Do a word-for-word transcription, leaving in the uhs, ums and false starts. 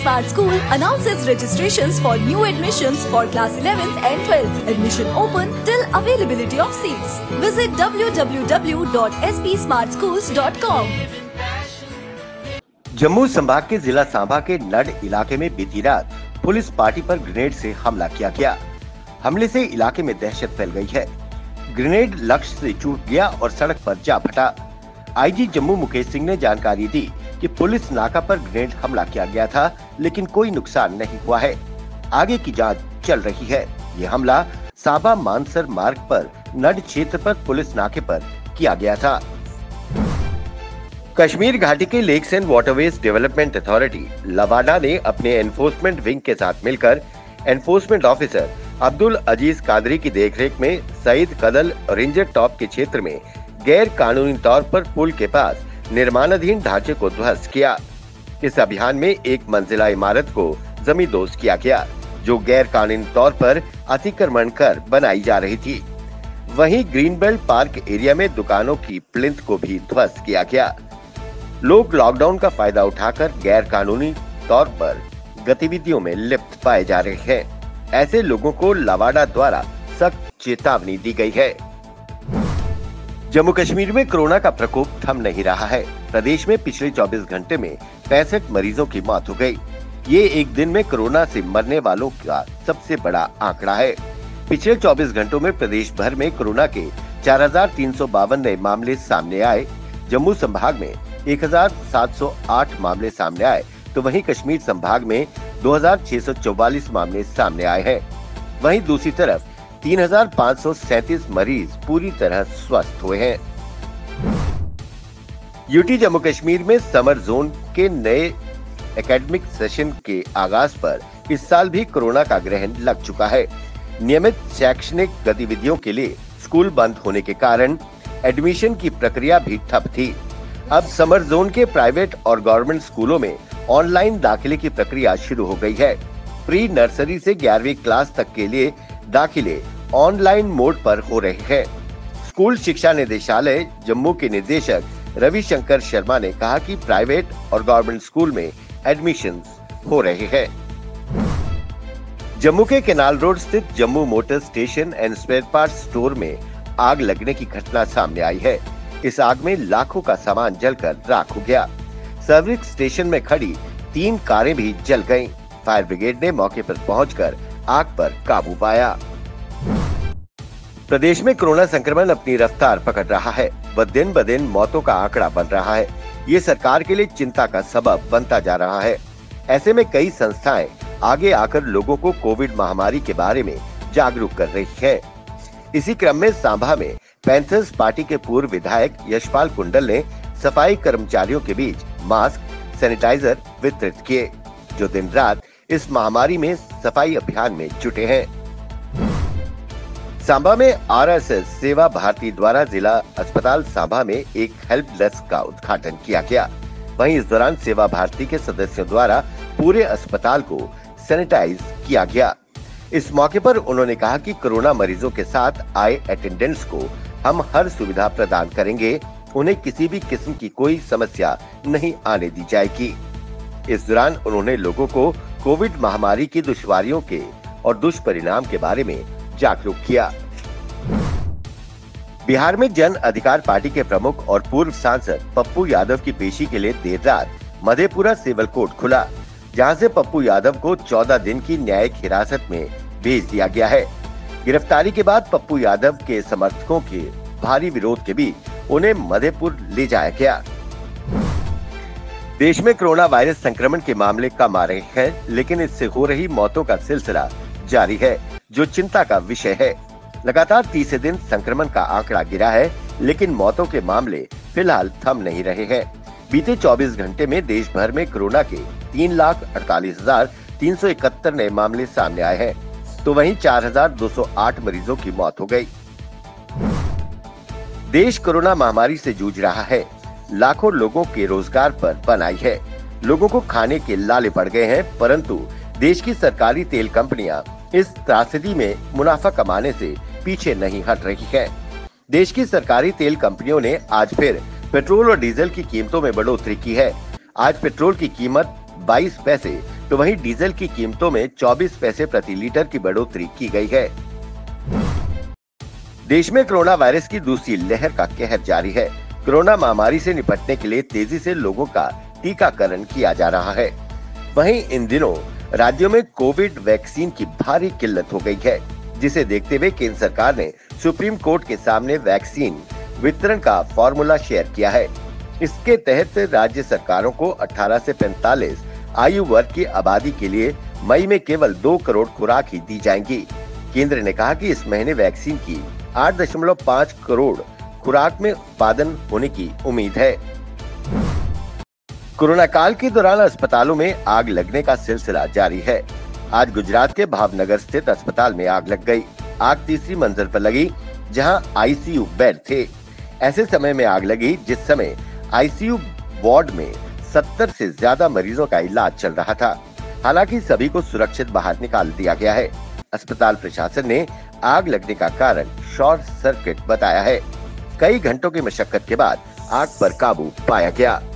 Smart School announces registrations for new admissions for class eleventh and twelfth. Admission open till availability of seats. Visit w w w dot s p smart schools dot com. Jammu संभाग के जिला सांबा के नड इलाके में बीती रात police party पर grenade से हमला किया गया। हमले से इलाके में दहशत फैल गई है। ग्रेनेड लक्ष्य से चूक गया और सड़क पर जा फटा। आईजी जम्मू मुकेश सिंह ने जानकारी दी कि पुलिस नाका पर ग्रेनेड हमला किया गया था, लेकिन कोई नुकसान नहीं हुआ है। आगे की जांच चल रही है। ये हमला सांबा मानसर मार्ग पर नड क्षेत्र पर पुलिस नाके पर किया गया था। कश्मीर घाटी के lakes and waterways development authority लवाडा ने अपने एनफोर्समेंट विंग के साथ मिलकर एनफोर्समेंट ऑफिसर अब्दुल अजीज कादरी की देखरेख में सईद कदल रेंजर टॉप के क्षेत्र में गैर कानूनी तौर पर पुल के पास निर्माणाधीन ढांचे को ध्वस्त किया। इस अभियान में एक मंजिला इमारत को जमींदोज किया गया, जो गैर कानूनी तौर पर अतिक्रमण कर बनाई जा रही थी। वहीं ग्रीन बेल्ट पार्क एरिया में दुकानों की प्लिंथ को भी ध्वस्त किया गया। लोग लॉकडाउन का फायदा उठाकर गैर कानूनी तौर पर गतिविधियों में लिप्त पाए जा रहे हैं। ऐसे लोगों को लवाडा द्वारा सख्त चेतावनी दी गई है। जम्मू कश्मीर में कोरोना का प्रकोप थम नहीं रहा है। प्रदेश में पिछले चौबीस घंटे में पैंसठ मरीजों की मौत हो गई। ये एक दिन में कोरोना से मरने वालों का सबसे बड़ा आंकड़ा है। पिछले चौबीस घंटों में प्रदेश भर में कोरोना के चार हजार तीन सौ बावन नए मामले सामने आए। जम्मू संभाग में एक हजार सात सौ आठ मामले सामने आए, तो वहीं कश्मीर संभाग में दो हजार छह सौ चौवालीस मामले सामने आए हैं। वहीं दूसरी तरफ तीन हजार पाँच सौ सैंतीस मरीज पूरी तरह स्वस्थ हुए हैं। यूटी जम्मू कश्मीर में समर जोन के नए एकेडमिक सेशन के आगाज पर इस साल भी कोरोना का ग्रहण लग चुका है। नियमित शैक्षणिक गतिविधियों के लिए स्कूल बंद होने के कारण एडमिशन की प्रक्रिया भी ठप थी। अब समर जोन के प्राइवेट और गवर्नमेंट स्कूलों में ऑनलाइन दाखिले की प्रक्रिया शुरू हो गई है। प्री नर्सरी से ग्यारहवीं क्लास तक के लिए दाखिले ऑनलाइन मोड पर हो रहे हैं। स्कूल शिक्षा निदेशालय जम्मू के निदेशक रविशंकर शर्मा ने कहा कि प्राइवेट और गवर्नमेंट स्कूल में एडमिशंस हो रहे हैं। जम्मू के केनाल रोड स्थित Jammu motor station and spare parts store में आग लगने की घटना सामने आई है। इस आग में लाखों का सामान जलकर राख हो गया। सर्विस स्टेशन में खड़ी तीन कारें भी जल गईं। फायर ब्रिगेड ने मौके पर पहुंचकर आग पर काबू पाया। प्रदेश में कोरोना संक्रमण अपनी रफ्तार पकड़ रहा है व दिन ब दिन मौतों का आंकड़ा बढ़ रहा है। ये सरकार के लिए चिंता का सबब बनता जा रहा है। ऐसे में कई संस्थाएं आगे आकर लोगों को कोविड महामारी के बारे में जागरूक कर रही है। इसी क्रम में सांबा में पैंथर्स पार्टी के पूर्व विधायक यशपाल कुंडल ने सफाई कर्मचारियों के बीच मास्क, सैनिटाइजर वितरित किए, जो दिन रात इस महामारी में सफाई अभियान में जुटे हैं। सांबा में आरएसएस सेवा भारती द्वारा जिला अस्पताल सांबा में एक हेल्प डेस्क का उद्घाटन किया गया। वहीं इस दौरान सेवा भारती के सदस्यों द्वारा पूरे अस्पताल को सैनिटाइज किया गया। इस मौके पर उन्होंने कहा कि कोरोना मरीजों के साथ आए अटेंडेंट्स को हम हर सुविधा प्रदान करेंगे। उन्हें किसी भी किस्म की कोई समस्या नहीं आने दी जाएगी। इस दौरान उन्होंने लोगों को कोविड महामारी की दुश्वारियों के और दुष्परिणाम के बारे में जागरूक किया। बिहार में जन अधिकार पार्टी के प्रमुख और पूर्व सांसद पप्पू यादव की पेशी के लिए देर रात मधेपुरा सिविल कोर्ट खुला, जहां से पप्पू यादव को चौदह दिन की न्यायिक हिरासत में भेज दिया गया है। गिरफ्तारी के बाद पप्पू यादव के समर्थकों के भारी विरोध के बीच उन्हें मधेपुर ले जाया गया। देश में कोरोना वायरस संक्रमण के मामले कम आ रहे हैं, लेकिन इससे हो रही मौतों का सिलसिला जारी है, जो चिंता का विषय है। लगातार तीसरे दिन संक्रमण का आंकड़ा गिरा है, लेकिन मौतों के मामले फिलहाल थम नहीं रहे हैं। बीते चौबीस घंटे में देश भर में कोरोना के तीन लाख अड़तालीस हजार तीन सौ इकहत्तर नए मामले सामने आए हैं, तो वहीं चार हजार दो सौ आठ मरीजों की मौत हो गई। देश कोरोना महामारी से जूझ रहा है। लाखों लोगों के रोजगार पर बनाई है। लोगों को खाने के लाले पड़ गए हैं, परंतु देश की सरकारी तेल कंपनियां इस त्रासदी में मुनाफा कमाने से पीछे नहीं हट रही है। देश की सरकारी तेल कंपनियों ने आज फिर पेट्रोल और डीजल की कीमतों में बढ़ोतरी की है। आज पेट्रोल की कीमत बाईस पैसे तो वहीं डीजल की कीमतों में चौबीस पैसे प्रति लीटर की बढ़ोतरी की गई है। देश में कोरोना वायरस की दूसरी लहर का कहर जारी है। कोरोना महामारी से निपटने के लिए तेजी से लोगों का टीकाकरण किया जा रहा है। वहीं इन दिनों राज्यों में कोविड वैक्सीन की भारी किल्लत हो गई है, जिसे देखते हुए केंद्र सरकार ने सुप्रीम कोर्ट के सामने वैक्सीन वितरण का फॉर्मूला शेयर किया है। इसके तहत राज्य सरकारों को अठारह से पैंतालीस आयु वर्ग की आबादी के लिए मई में केवल दो करोड़ खुराक ही दी जाएंगी। केंद्र ने कहा कि इस महीने वैक्सीन की आठ दशमलव पाँच करोड़ खुराक में उत्पादन होने की उम्मीद है। कोरोना काल के दौरान अस्पतालों में आग लगने का सिलसिला जारी है। आज गुजरात के भावनगर स्थित अस्पताल में आग लग गई। आग तीसरी मंजिल पर लगी, जहां आईसीयू बेड थे। ऐसे समय में आग लगी जिस समय आईसीयू वार्ड में सत्तर से ज्यादा मरीजों का इलाज चल रहा था। हालांकि सभी को सुरक्षित बाहर निकाल दिया गया है। अस्पताल प्रशासन ने आग लगने का कारण शॉर्ट सर्किट बताया है। कई घंटों की मशक्कत के बाद आग पर काबू पाया गया।